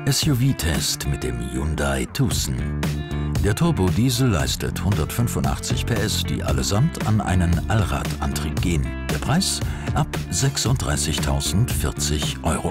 SUV-Test mit dem Hyundai Tucson. Der Turbodiesel leistet 185 PS, die allesamt an einen Allradantrieb gehen. Der Preis ab 36.040 €.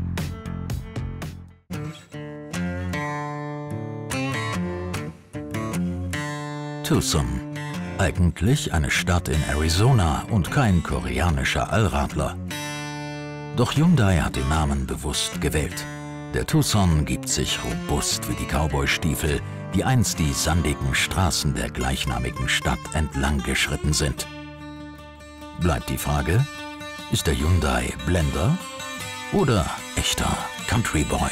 Tucson. Eigentlich eine Stadt in Arizona und kein koreanischer Allradler. Doch Hyundai hat den Namen bewusst gewählt. Der Tucson gibt sich robust wie die Cowboy-Stiefel, die einst die sandigen Straßen der gleichnamigen Stadt entlang geschritten sind. Bleibt die Frage, ist der Hyundai Blender oder echter Country Boy?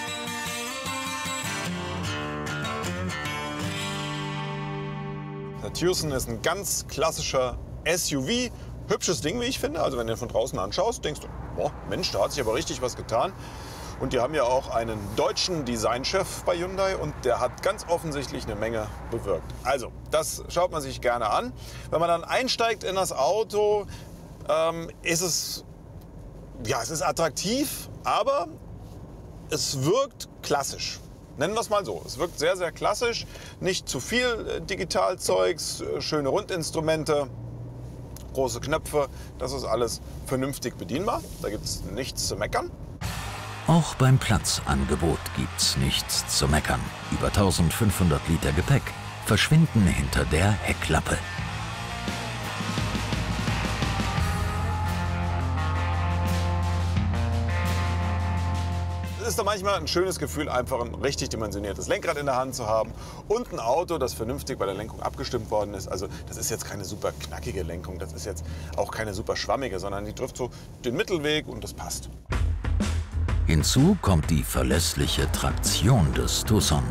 Der Tucson ist ein ganz klassischer SUV. Hübsches Ding, wie ich finde. Also wenn du ihn von draußen anschaust, denkst du, boah, Mensch, da hat sich aber richtig was getan. Und die haben ja auch einen deutschen Designchef bei Hyundai und der hat ganz offensichtlich eine Menge bewirkt. Also, das schaut man sich gerne an. Wenn man dann einsteigt in das Auto, ist es ist attraktiv, aber es wirkt klassisch. Nennen wir es mal so. Es wirkt sehr, sehr klassisch. Nicht zu viel Digitalzeugs, schöne Rundinstrumente, große Knöpfe. Das ist alles vernünftig bedienbar. Da gibt es nichts zu meckern. Auch beim Platzangebot gibt's nichts zu meckern. Über 1500 Liter Gepäck verschwinden hinter der Heckklappe. Es ist doch manchmal ein schönes Gefühl, einfach ein richtig dimensioniertes Lenkrad in der Hand zu haben und ein Auto, das vernünftig bei der Lenkung abgestimmt worden ist. Also das ist jetzt keine super knackige Lenkung, das ist jetzt auch keine super schwammige, sondern die trifft so den Mittelweg und das passt. Hinzu kommt die verlässliche Traktion des Tucson.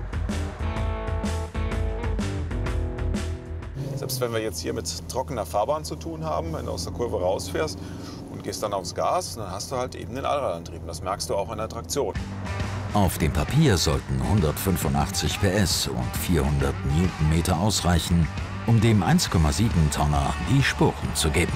Selbst wenn wir jetzt hier mit trockener Fahrbahn zu tun haben, wenn du aus der Kurve rausfährst und gehst dann aufs Gas, dann hast du halt eben den Allradantrieb. Das merkst du auch in der Traktion. Auf dem Papier sollten 185 PS und 400 Newtonmeter ausreichen, um dem 1,7 Tonner die Sporen zu geben.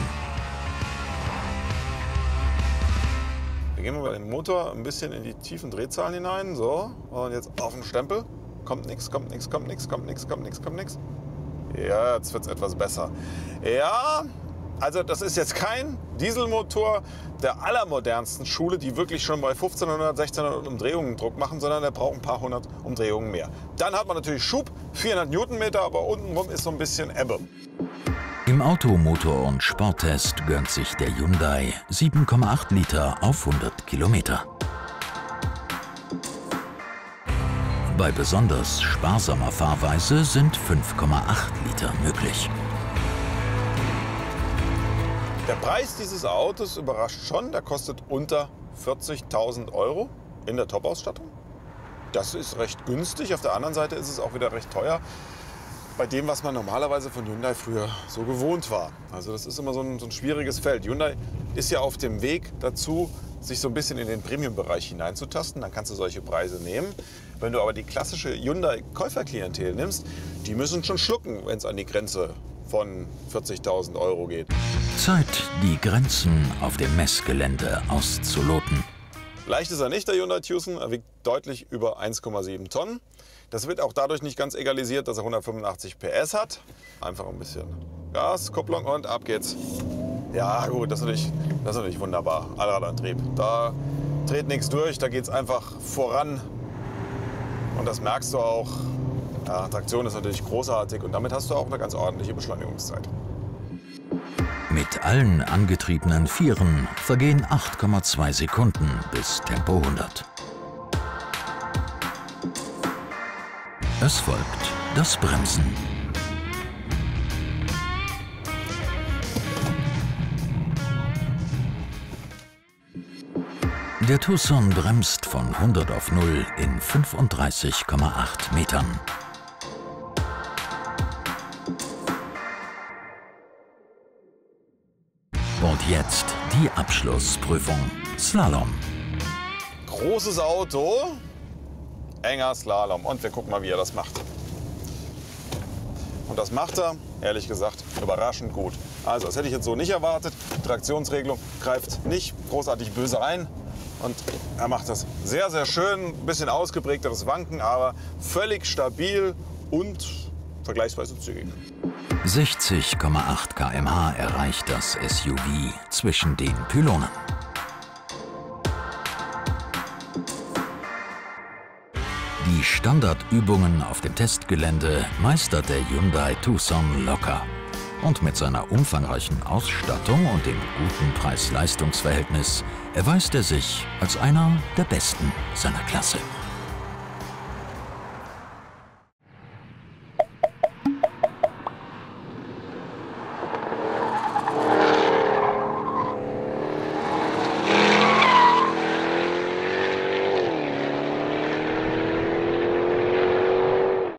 Wir gehen mal den Motor ein bisschen in die tiefen Drehzahlen hinein. So, und jetzt auf den Stempel. Kommt nichts, kommt nichts, kommt nichts, kommt nichts, kommt nichts, kommt nichts. Ja, jetzt wird es etwas besser. Ja, also das ist jetzt kein Dieselmotor der allermodernsten Schule, die wirklich schon bei 1500, 1600 Umdrehungen Druck machen, sondern der braucht ein paar hundert Umdrehungen mehr. Dann hat man natürlich Schub, 400 Newtonmeter, aber untenrum ist so ein bisschen Ebbe. Im Automotor- und Sporttest gönnt sich der Hyundai 7,8 Liter auf 100 Kilometer. Bei besonders sparsamer Fahrweise sind 5,8 Liter möglich. Der Preis dieses Autos überrascht schon. Der kostet unter 40.000 € in der Top-Ausstattung. Das ist recht günstig. Auf der anderen Seite ist es auch wieder recht teuer bei dem, was man normalerweise von Hyundai früher so gewohnt war. Also das ist immer so ein schwieriges Feld. Hyundai ist ja auf dem Weg dazu, sich so ein bisschen in den Premium-Bereich hineinzutasten. Dann kannst du solche Preise nehmen. Wenn du aber die klassische Hyundai-Käuferklientel nimmst, die müssen schon schlucken, wenn es an die Grenze von 40.000 € geht. Zeit, die Grenzen auf dem Messgelände auszuloten. Leicht ist er nicht, der Hyundai Tucson. Er wiegt deutlich über 1,7 Tonnen. Das wird auch dadurch nicht ganz egalisiert, dass er 185 PS hat. Einfach ein bisschen Gas, Kupplung und ab geht's. Ja gut, das ist natürlich wunderbar. Allradantrieb. Da dreht nichts durch, da geht's einfach voran. Und das merkst du auch. Ja, Traktion ist natürlich großartig und damit hast du auch eine ganz ordentliche Beschleunigungszeit. Mit allen angetriebenen Vieren vergehen 8,2 Sekunden bis Tempo 100. Es folgt das Bremsen. Der Tucson bremst von 100 auf 0 in 35,8 Metern. Und jetzt die Abschlussprüfung. Slalom. Großes Auto, enger Slalom. Und wir gucken mal, wie er das macht. Und das macht er, ehrlich gesagt, überraschend gut. Also, das hätte ich jetzt so nicht erwartet. Die Traktionsregelung greift nicht großartig böse ein. Und er macht das sehr, sehr schön. Ein bisschen ausgeprägteres Wanken, aber völlig stabil und vergleichsweise zügig. 60,8 km/h erreicht das SUV zwischen den Pylonen. Die Standardübungen auf dem Testgelände meistert der Hyundai Tucson locker. Und mit seiner umfangreichen Ausstattung und dem guten Preis-Leistungs-Verhältnis erweist er sich als einer der besten seiner Klasse.